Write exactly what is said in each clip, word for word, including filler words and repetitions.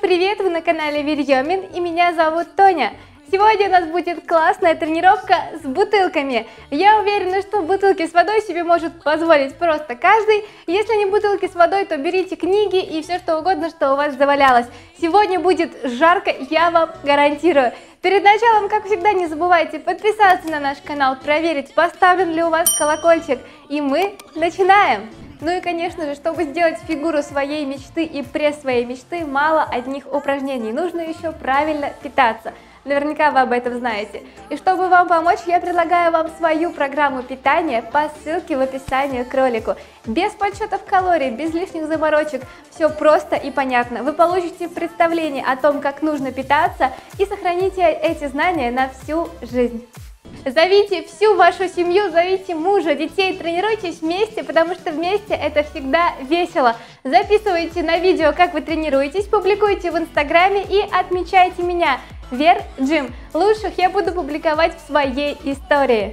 привет! Вы на канале Вирьемин и меня зовут Тоня. Сегодня у нас будет классная тренировка с бутылками. Я уверена, что бутылки с водой себе может позволить просто каждый. Если не бутылки с водой, то берите книги и все что угодно, что у вас завалялось. Сегодня будет жарко, я вам гарантирую. Перед началом, как всегда, не забывайте подписаться на наш канал, проверить, поставлен ли у вас колокольчик. И мы начинаем! Ну и, конечно же, чтобы сделать фигуру своей мечты и пресс своей мечты, мало одних упражнений. Нужно еще правильно питаться. Наверняка вы об этом знаете. И чтобы вам помочь, я предлагаю вам свою программу питания по ссылке в описании к ролику. Без подсчетов калорий, без лишних заморочек, все просто и понятно. Вы получите представление о том, как нужно питаться, и сохраните эти знания на всю жизнь. Зовите всю вашу семью, зовите мужа, детей, тренируйтесь вместе, потому что вместе это всегда весело. Записывайте на видео, как вы тренируетесь, публикуйте в инстаграме и отмечайте меня. Вер Джим. Лучших я буду публиковать в своей истории.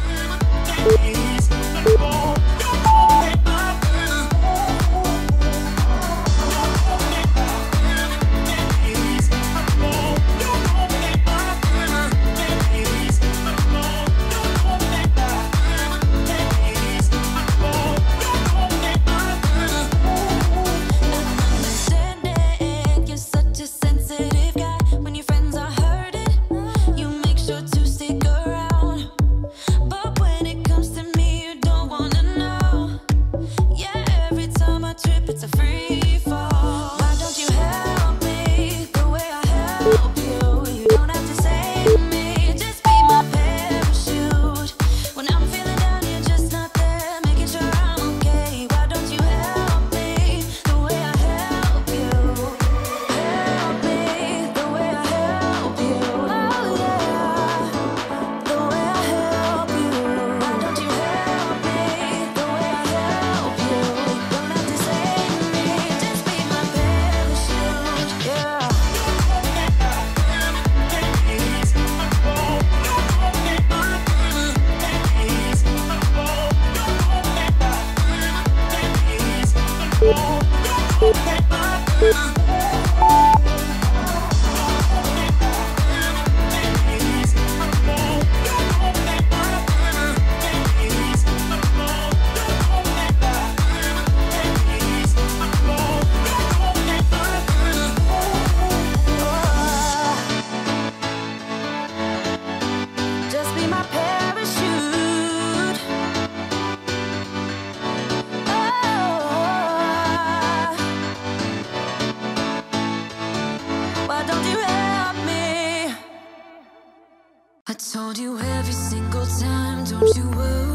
Told you every single time, don't you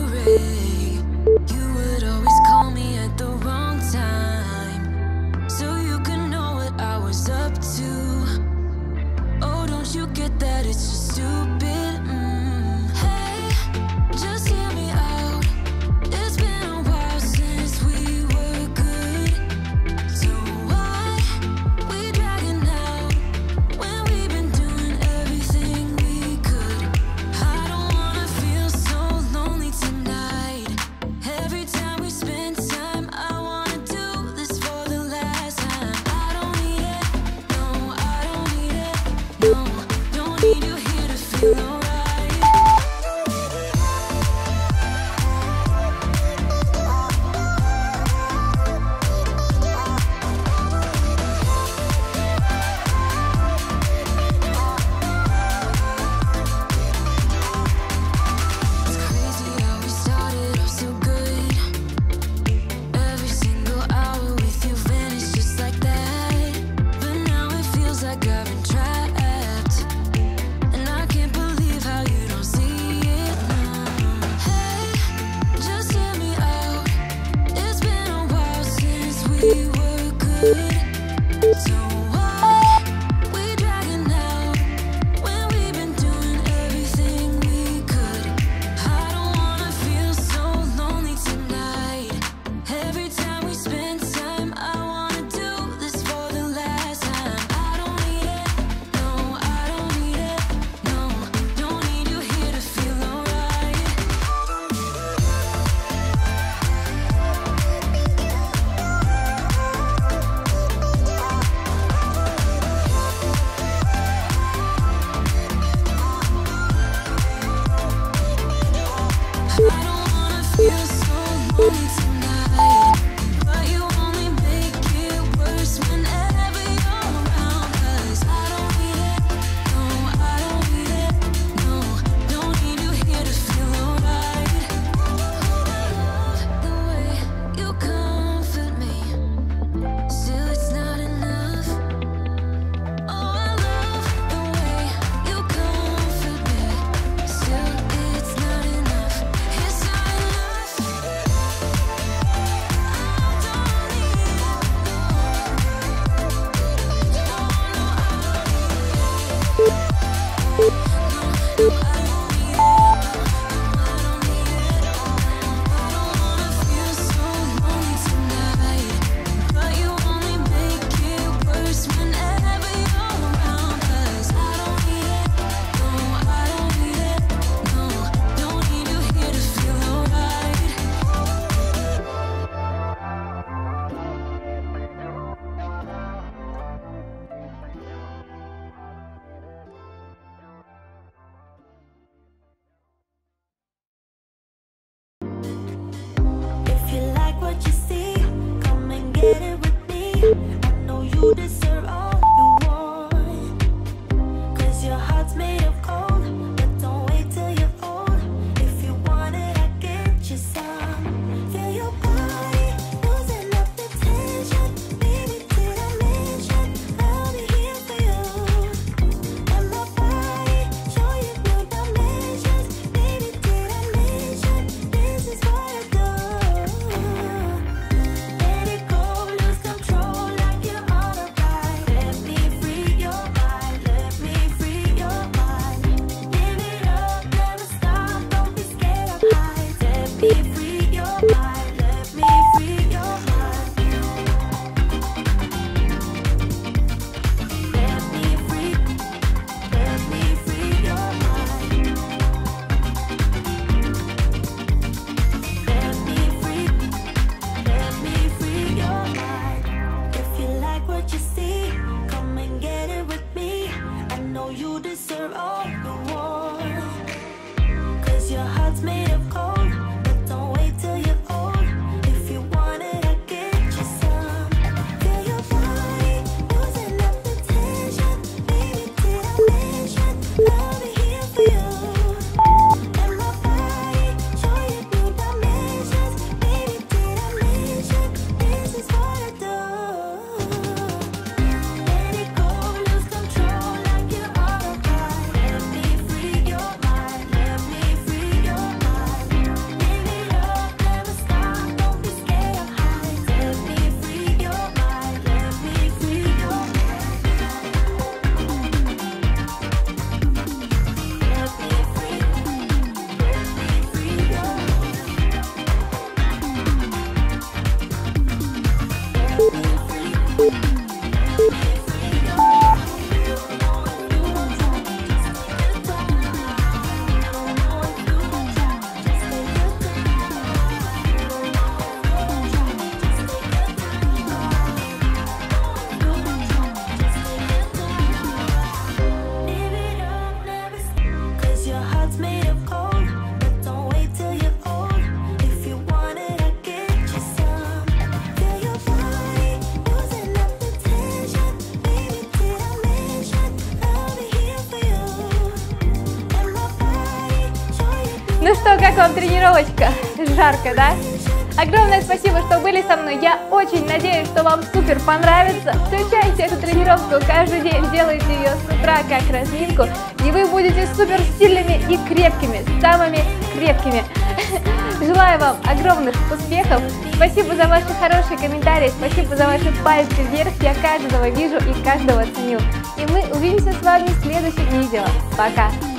worry. You would always call me at the wrong time, so you can know what I was up to. Oh, don't you get that it's just stupid? mm. Hey, just hear me out. It's been a while since we were good, so why we dragging out when we've been doing everything we could? I don't lonely tonight, but you only make it worse whenever you're around. 'Cause I don't need it, no, I don't need it, no, don't need you here to feel alright. The way you comfort me, still it's not enough. Oh, I love the way you comfort me, still it's not enough. It's not enough. I don't need it, no, no, no, I don't need it, no, no, I don't need it, no, I don't need it. I don't wanna feel so lonely tonight, but you only make it worse whenever you're around. 'Cause I don't need it, no, I don't need it, no, don't need you here to feel alright. If you like what you see, come and get it with me. I know you deserve all you want, 'cause your heart's made of gold. But don't wait till you're old. If you want it, I get you some. Feel your body losing up the tension. Baby, did I mention I'll be here for you? And my body show you new dimensions. Baby, did I mention this is what I do? Let it go, lose control like you're on a ride. Let me free your mind, let me free your mind. Give it up, never stop, don't be scared of heights. Let me free your mind, let me free your mind. Let me free, let me free your mind. Let me free, let me free your mind. If you like what you see, come and get it with me. I know you deserve all you want, 'cause your heart's made of gold. But don't wait till you're old. If you want it, I get you some. Feel your body losing up the tension. Baby, did I mention I'll be here for you? And my body show you new dimensions. Baby, did I mention this is what I do? Let it go, lose control like you're on a ride. Let me free your mind, let me free your mind. Give it up, never stop, don't be scared of heights. Let me free your mind, let me free your mind. Let me free, let me free your mind. Let me free, let me free your mind. You know if you don't try, just take your time. You know if you don't try, just take your time. You know if you don't try, just take your time. You don't try, just take your time. Live it up, never stop, 'cause your heart's made of gold. But don't wait till you're old. If you want it, I get you some. Feel your body losing up the tension. Baby, did I mention I'll be here for you? And my body show you new Ну что, как вам тренировочка? Жарко, да? Огромное спасибо, что были со мной. Я очень надеюсь, что вам супер понравится. Включайте эту тренировку каждый день, делайте ее с утра как разминку, и вы будете супер сильными и крепкими, самыми крепкими. Желаю вам огромных успехов. Спасибо за ваши хорошие комментарии, спасибо за ваши пальцы вверх. Я каждого вижу и каждого ценю. И мы увидимся с вами в следующих видео. Пока!